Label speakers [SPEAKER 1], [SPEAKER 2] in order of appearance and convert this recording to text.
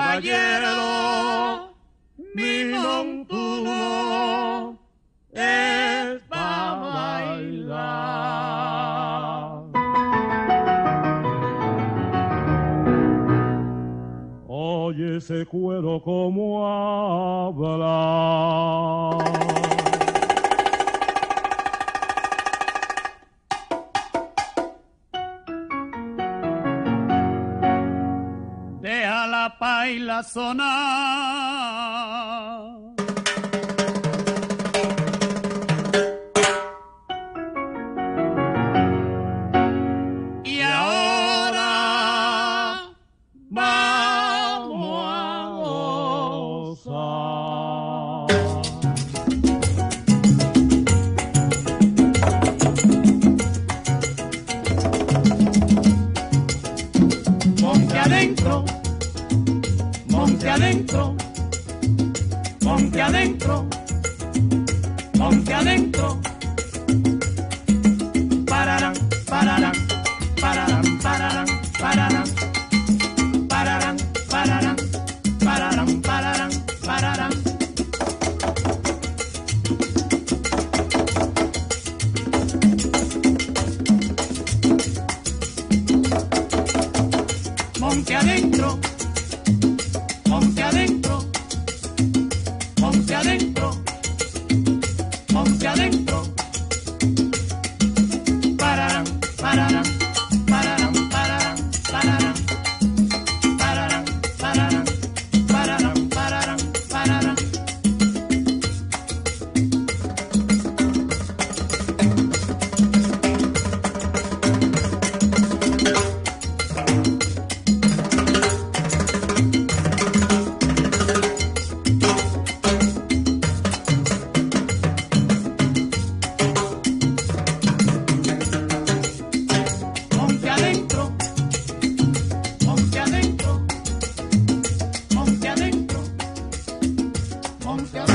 [SPEAKER 1] caballero, mi montuno es para bailar. Oye ese cuero como habla. Deja la paila sonar. Y ahora vamos a gozar. Monte adentro, monte adentro, monte adentro, monte adentro. Pararán, pararán, pararán, pararán, pararán, pararán, pararán, pararán, pararán, pararán. Monte adentro, monte adentro, monte adentro, monte adentro. Pararán, pararán, pararán, pararán, pararán, pararán, pararán, pararán, pararán, pararán. Monte adentro, monte adentro, monte adentro, monte adentro.